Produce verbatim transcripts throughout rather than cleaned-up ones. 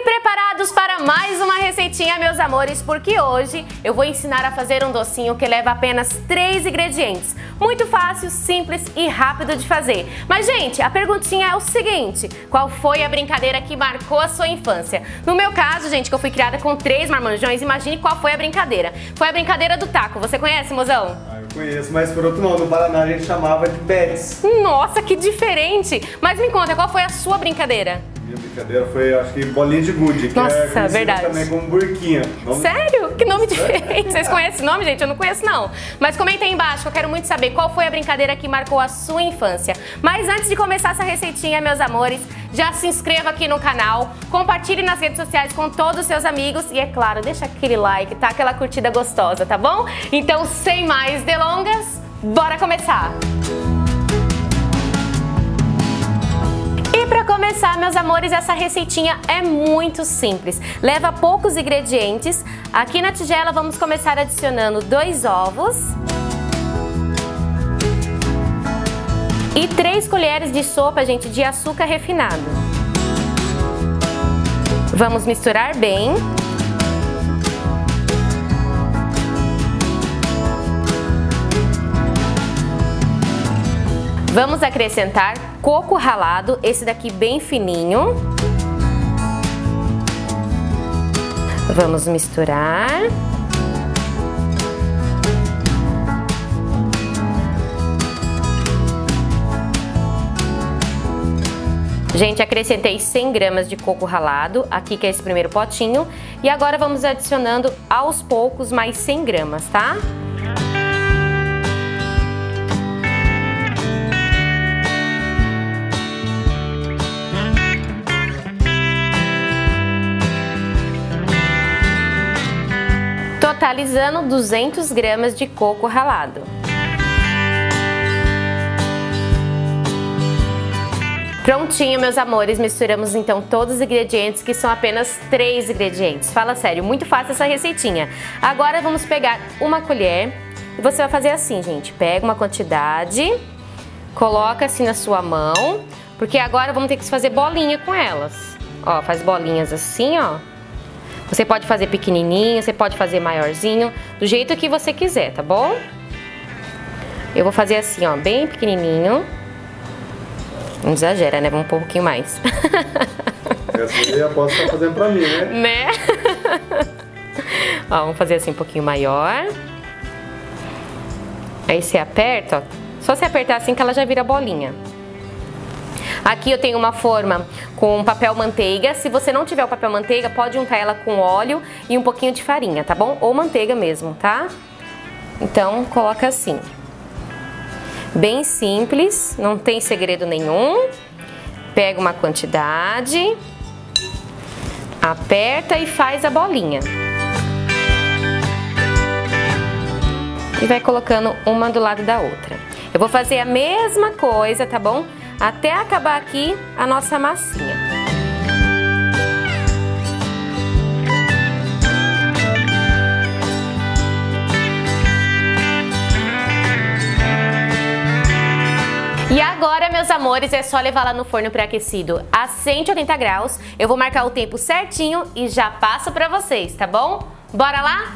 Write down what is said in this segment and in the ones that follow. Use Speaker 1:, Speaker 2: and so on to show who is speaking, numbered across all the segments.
Speaker 1: Preparados para mais uma receitinha, meus amores? Porque hoje eu vou ensinar a fazer um docinho que leva apenas três ingredientes. Muito fácil, simples e rápido de fazer. Mas, gente, a perguntinha é o seguinte: qual foi a brincadeira que marcou a sua infância? No meu caso, gente, que eu fui criada com três marmanjões, imagine qual foi a brincadeira. Foi a brincadeira do taco. Você conhece, mozão?
Speaker 2: Ah, eu conheço, mas por outro nome, no Paraná a gente chamava de pets.
Speaker 1: Nossa, que diferente! Mas me conta, qual foi a sua brincadeira?
Speaker 2: Minha brincadeira foi, acho que, bolinha de gude, que
Speaker 1: Nossa,
Speaker 2: é conhecida
Speaker 1: verdade.
Speaker 2: também como burquinha. Nome...
Speaker 1: Sério? Que nome diferente! Vocês conhecem esse nome, gente? Eu não conheço, não. Mas comenta aí embaixo, que eu quero muito saber qual foi a brincadeira que marcou a sua infância. Mas antes de começar essa receitinha, meus amores, já se inscreva aqui no canal, compartilhe nas redes sociais com todos os seus amigos e, é claro, deixa aquele like, tá? Aquela curtida gostosa, tá bom? Então, sem mais delongas, bora começar! E para começar, meus amores, essa receitinha é muito simples. Leva poucos ingredientes. Aqui na tigela vamos começar adicionando dois ovos e três colheres de sopa, gente, de açúcar refinado. Vamos misturar bem. Vamos acrescentar coco ralado, esse daqui bem fininho. Vamos misturar. Gente, acrescentei cem gramas de coco ralado, aqui que é esse primeiro potinho. E agora vamos adicionando aos poucos mais cem gramas, tá? Totalizando duzentas gramas de coco ralado. Prontinho, meus amores, misturamos então todos os ingredientes, que são apenas três ingredientes. Fala sério, muito fácil essa receitinha. Agora vamos pegar uma colher e você vai fazer assim, gente. Pega uma quantidade, coloca assim na sua mão, porque agora vamos ter que fazer bolinha com elas. Ó, faz bolinhas assim, ó. Você pode fazer pequenininho, você pode fazer maiorzinho, do jeito que você quiser, tá bom? Eu vou fazer assim, ó, bem pequenininho. Não exagera, né? Vamos um pouquinho mais.
Speaker 2: Essa aí eu posso estar fazendo pra mim, né?
Speaker 1: Né? Ó, vamos fazer assim um pouquinho maior. Aí você aperta, ó. Só você apertar assim que ela já vira bolinha. Aqui eu tenho uma forma com papel manteiga. Se você não tiver o papel manteiga, pode untar ela com óleo e um pouquinho de farinha, tá bom? Ou manteiga mesmo, tá? Então, coloca assim. Bem simples, não tem segredo nenhum. Pega uma quantidade, aperta e faz a bolinha. E vai colocando uma do lado da outra. Eu vou fazer a mesma coisa, tá bom? Até acabar aqui a nossa massinha. E agora, meus amores, é só levar lá no forno pré-aquecido a cento e oitenta graus. Eu vou marcar o tempo certinho e já passo pra vocês, tá bom? Bora lá?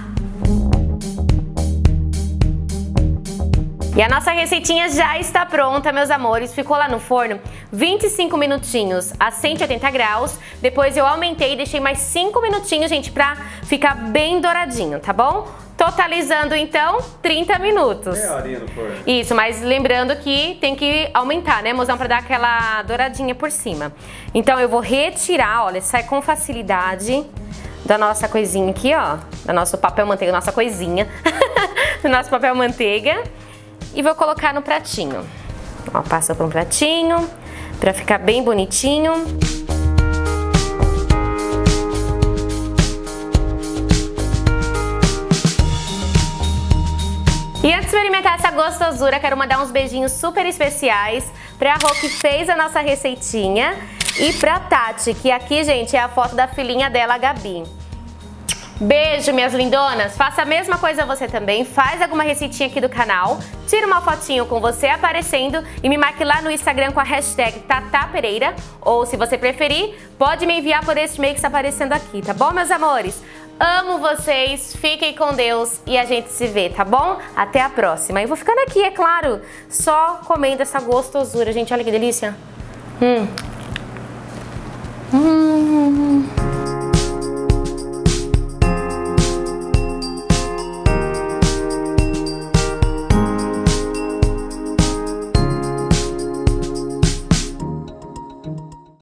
Speaker 1: E a nossa receitinha já está pronta, meus amores. Ficou lá no forno vinte e cinco minutinhos a cento e oitenta graus. Depois eu aumentei e deixei mais cinco minutinhos, gente, pra ficar bem douradinho, tá bom? Totalizando, então, trinta minutos.
Speaker 2: Meia horinha no forno.
Speaker 1: Isso, mas lembrando que tem que aumentar, né, mozão, pra dar aquela douradinha por cima. Então eu vou retirar, olha, sai com facilidade da nossa coisinha aqui, ó. Da nosso papel manteiga, nossa coisinha. Do nosso papel manteiga. E vou colocar no pratinho. Ó, passa para um pratinho, pra ficar bem bonitinho. E antes de experimentar essa gostosura, quero mandar uns beijinhos super especiais pra Rô, que fez a nossa receitinha, e pra Tati, que aqui, gente, é a foto da filhinha dela, a Gabi. Beijo, minhas lindonas! Faça a mesma coisa você também, faz alguma receitinha aqui do canal, tira uma fotinho com você aparecendo e me marque lá no Instagram com a hashtag Tata Pereira, ou se você preferir, pode me enviar por este e-mail que está aparecendo aqui, tá bom, meus amores? Amo vocês, fiquem com Deus e a gente se vê, tá bom? Até a próxima. Eu vou ficando aqui, é claro, só comendo essa gostosura, gente, olha que delícia. Hum.